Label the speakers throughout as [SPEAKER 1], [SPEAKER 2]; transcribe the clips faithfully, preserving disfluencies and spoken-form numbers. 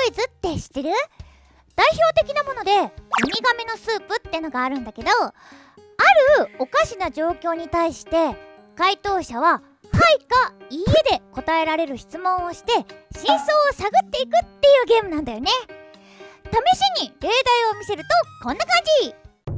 [SPEAKER 1] イズって知ってる？代表的なものでウミガメのスープってのがあるんだけど、あるおかしな状況に対して回答者ははいかいいえで答えられる質問をして真相を探っていくっていうゲームなんだよね。試しに例題を見せるとこんな感じ。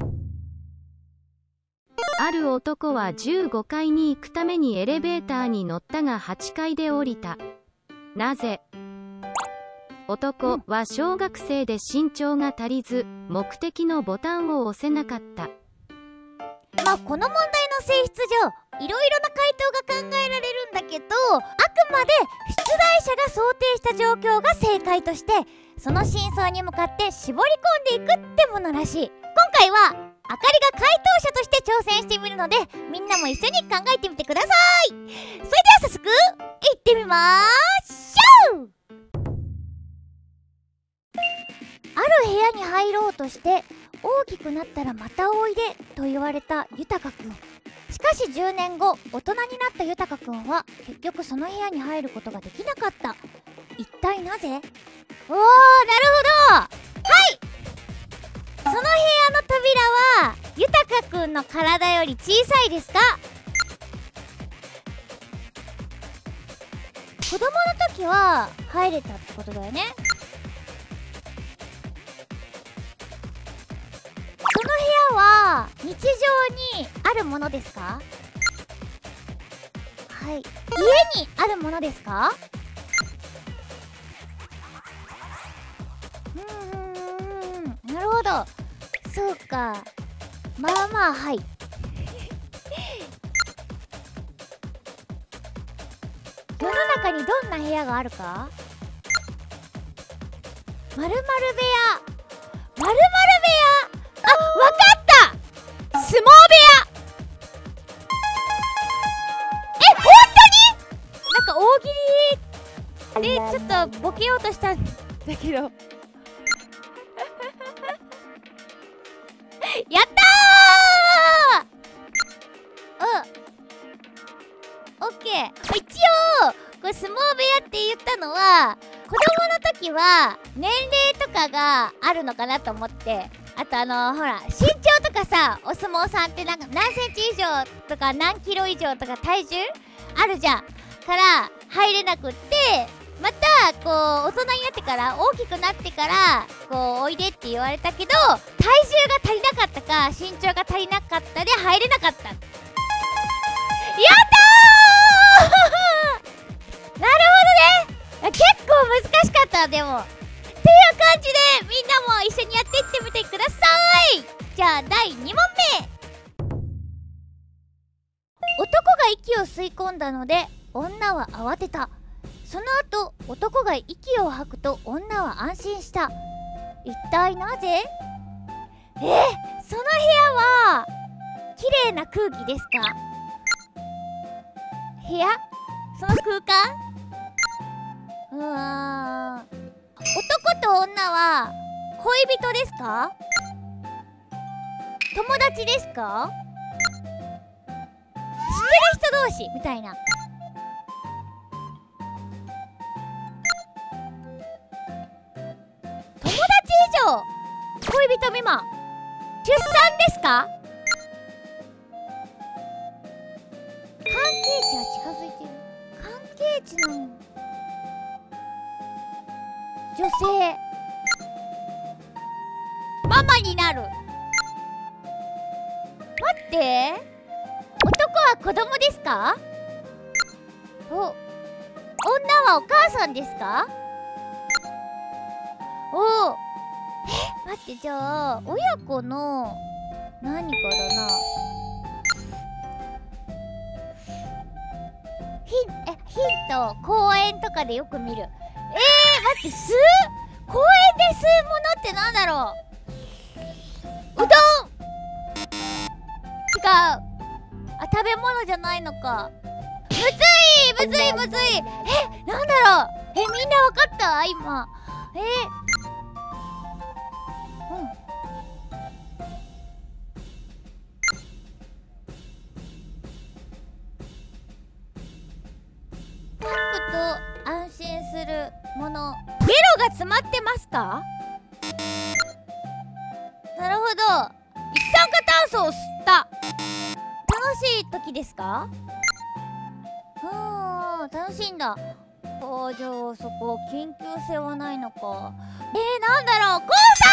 [SPEAKER 2] ある男はじゅうごかいに行くためにエレベーターに乗ったがはちかいで降りた。なぜ？男は小学生で身長が足りず、目的のボタンを押せなかった。
[SPEAKER 1] まあこの問題の性質上いろいろな回答が考えられるんだけど、あくまで出題者が想定した状況が正解として、その真相に向かって絞り込んでいくってものらしい。今回はあかりが回答者として挑戦してみるので、みんなも一緒に考えてみてください。それでは早速いってみまーしょう。ある部屋に入ろうとして大きくなったらまたおいでと言われた豊くん。しかしじゅうねんご、大人になった豊くんは結局その部屋に入ることができなかった。一体なぜ？おー、なるほど。はい、その部屋の扉は豊くんの体より小さいですか？子供の時は入れたってことだよね。その部屋は日常にあるものですか？はい。家にあるものですか？うんうんうん、なるほど。そうか。まあまあ、はい。世の中にどんな部屋があるか？まるまる部屋。まるまる部屋。あ、わかった！相撲部屋。え、ほんとに？なんか大喜利でちょっとボケようとしたんだけどやったー！うん、オッケー。一応これ相撲部屋って言ったのは子供の時は年齢とかがあるのかなと思って、あとあのー、ほら身長とかさ、お相撲さんってなんか何センチ以上とか何キロ以上とか体重あるじゃん。から入れなくって、またこう大人になってから大きくなってからこうおいでって言われたけど、体重が足りなかったか身長が足りなかったで入れなかった。やったーなるほどね。結構難しかった。でもっていう感じでみんなも一緒にやっていってみてください。じゃあだいにもんめ。男が息を吸い込んだので女は慌てた。その後男が息を吐くと女は安心した。一体なぜ？え、その部屋は綺麗な空気ですか？部屋？その空間？うーん、男と女は恋人ですか？友達ですか？知ってる人同士みたいな。友達以上恋人未満。出産ですか？関係値は近づいてる。関係値なの。女性。ママになる。待って、男は子供ですか？お、女はお母さんですか？お、え、待って、じゃあ親子の何かだな。ヒン、え、ヒント、公園とかでよく見る。えー、待って、吸う？公園で吸うものってなんだろう？うどん？違う。あ、食べ物じゃないのか。むずいむずいむずい。え、なんだろう。え、みんなわかった今。えー、うん。書くと安心するもの。ゲロが詰まってますか？なるほど。一酸化炭素を吸った。楽しい時ですか？うーん、楽しいんだ。工場、そこ緊急性はないのか。えー、なんだろう、コ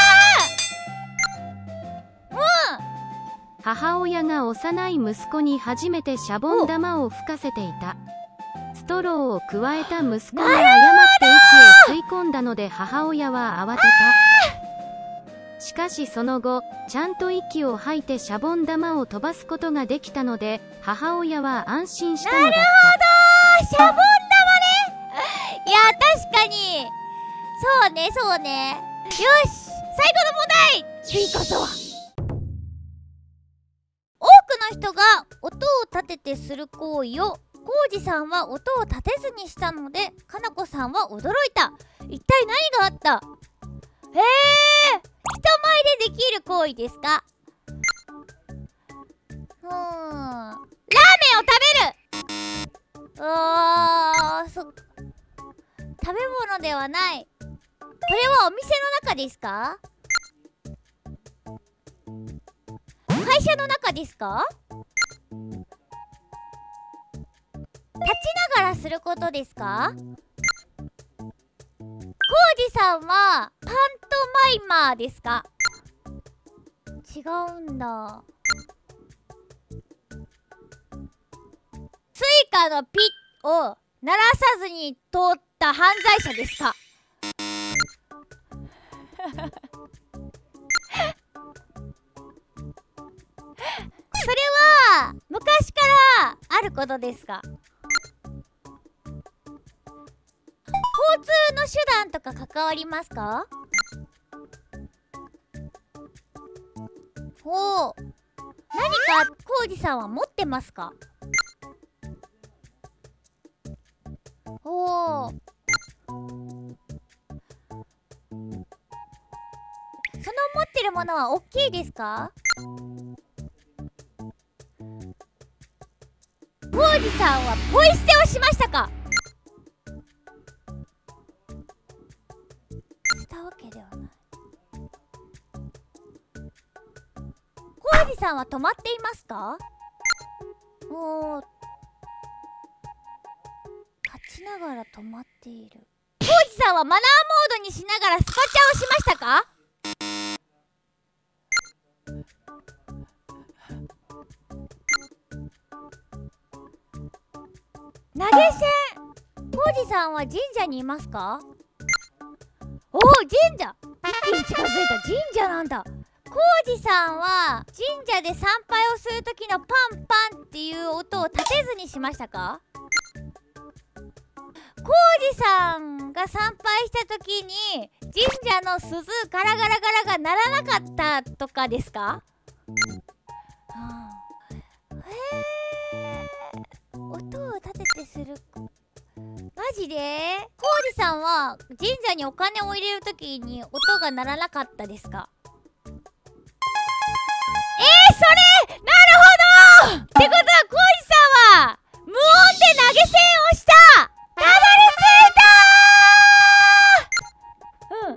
[SPEAKER 1] ウさん。うん。
[SPEAKER 2] 母親が幼い息子に初めてシャボン玉を吹かせていた。ストローをくわえた息子が誤って息を吸い込んだので母親は慌てた。しかしその後、ちゃんと息を吐いてシャボン玉を飛ばすことができたので母親は安心したのだった。なる
[SPEAKER 1] ほど、シャボン玉ね。いや、確かにそうね、そうね。よし、最後の問題。次こそは。多くの人が音を立ててする行為をコウジさんは音を立てずにしたので、かなこさんは驚いた。一体何があった？へえ、人前でできる行為ですか？うーん、ラーメンを食べる。あー、そ食べ物ではない。これはお店の中ですか？会社の中ですか？立ちながらすることですか？コウジさんはパントマイマーですか？違うんだ。スイカのピッを鳴らさずに通った犯罪者ですか？それは昔からあることですか？交通の手段とか関わりますか？ほう。何かコウジさんは持ってますか？ほう。その持ってるものは大きいですか？コウジさんはポイ捨てをしましたか？したわけではない。コウジさんは止まっていますか？おー、立ちながら止まっている。コウジさんはマナーモードにしながらスパチャをしましたか？投げ銭。コウジさんは神社にいますか？おお、神社。一気に近づいた。神社なんだ。コウジさんは神社で参拝をする時のパンパンっていう音を立てずにしましたか？コウジさんが参拝した時に神社の鈴ガラガラガラが鳴らなかったとかですか？はあ、へえ、音を立ててする。マジで？コウジさんは神社にお金を入れるときに音が鳴らなかったですか？えー、それなるほどってことはコウジさんは無音で投げ銭をした。たどり着いたー。うん。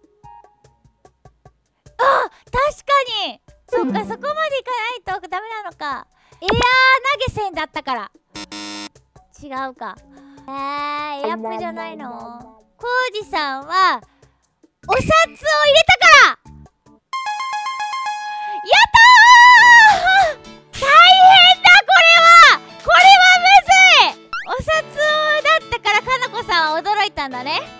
[SPEAKER 1] あ、確かに。そっか、そこまでいかないとダメなのか。エアー投げ銭だったから。違うか。えー、エアップじゃないの？コウジさんはお札を入れたから。やったー！大変だ、これはこれはむずい。お札だったからかなこさんは驚いたんだね。いやー、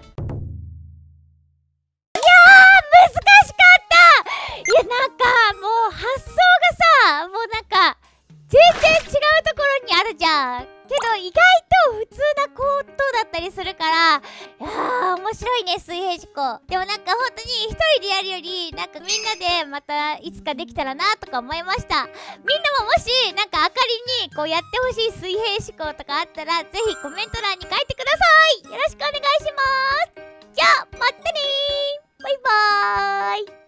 [SPEAKER 1] 難しかった。いや、なんかもう発想がさ、もうなんか全然違うところにあるじゃん。けど意外と普通なことだったりするから、いやー面白いね、水平思考。でもなんか本当に一人でやるよりなんかみんなでまたいつかできたらなとか思いました。みんなももしなんかあかりにこうやってほしい水平思考とかあったらぜひコメント欄に書いてください。よろしくお願いします。じゃあまたねー。バイバーイ。